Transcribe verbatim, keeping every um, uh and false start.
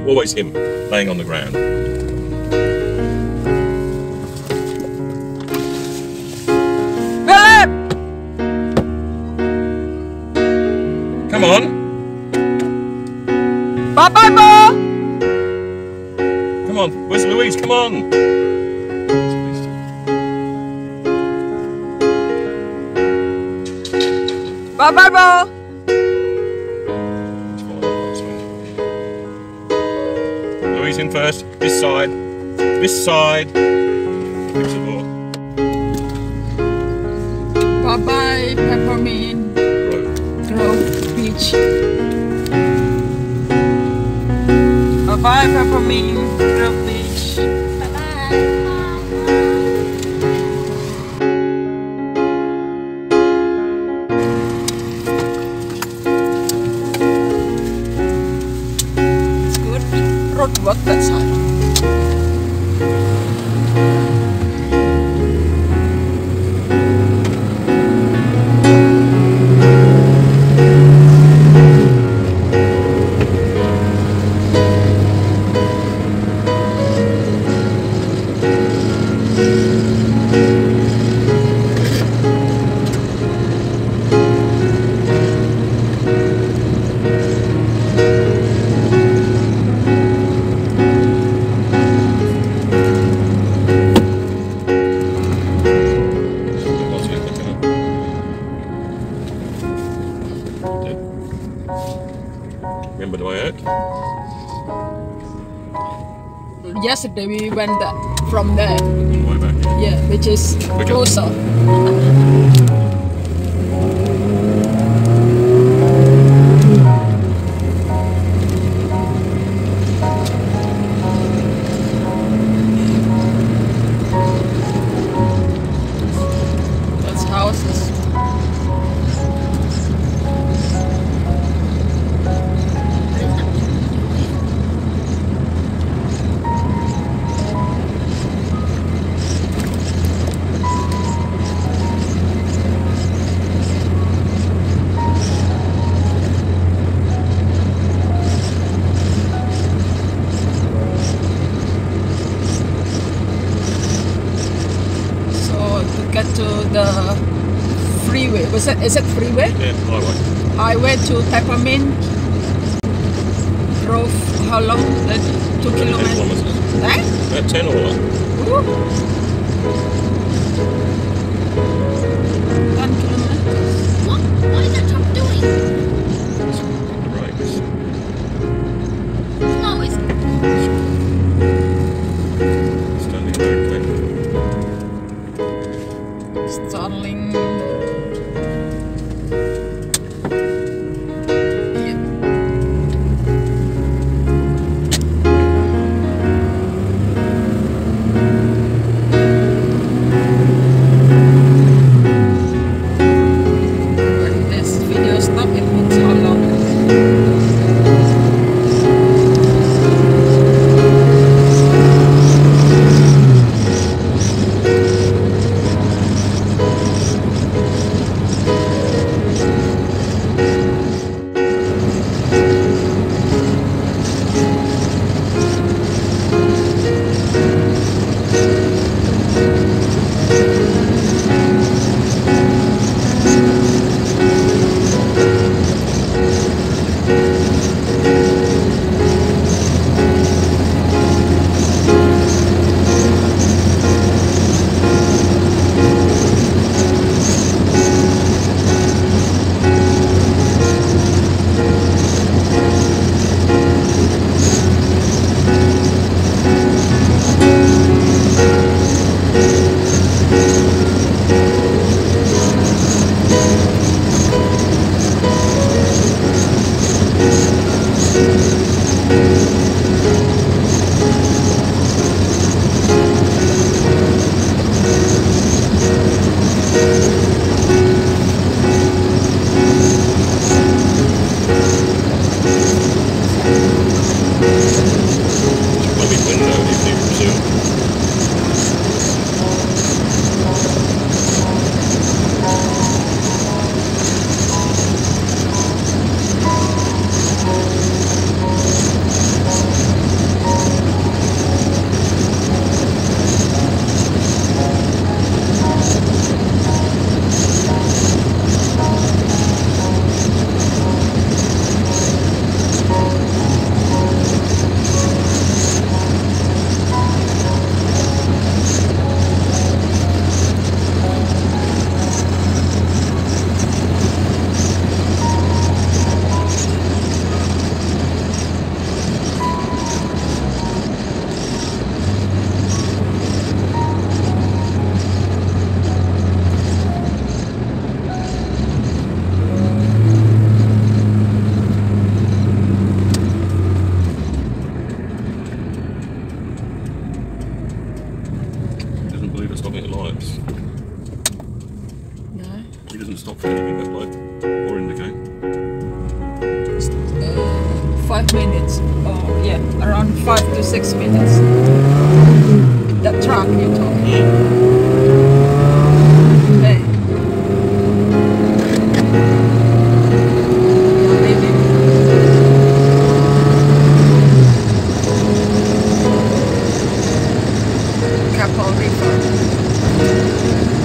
always him, laying on the ground. Philip! Come on! Bye-bye, Bo! Come on, where's Louise? Come on! Bye-bye, Bo! Louise in first. This side. This side. Fix the ball. Bye-bye, Peppermint Grove. Grove Beach. Bye-bye, Peppermint Grove Beach. Bye-bye. It's good. Road work that side. Remember the way out? Yesterday we went that, from there. Way back. Yeah, which is Okay. closer. That's houses. To get to the freeway. Was it, is it freeway? Yeah, highway. Highway to Peppermint Grove. How long? Uh, two ten kilometers. kilometres. Eh? About ten or what? Ooh. Ten kilometers. What? What is that truck doing? Brakes. No, it's Standing back then. Starling. stopping at lights. No. He doesn't stop for anything that light or indicate. Uh, five minutes. Oh, yeah, around five to six minutes. That truck you're talking. Hey. Maybe. Cap on refund.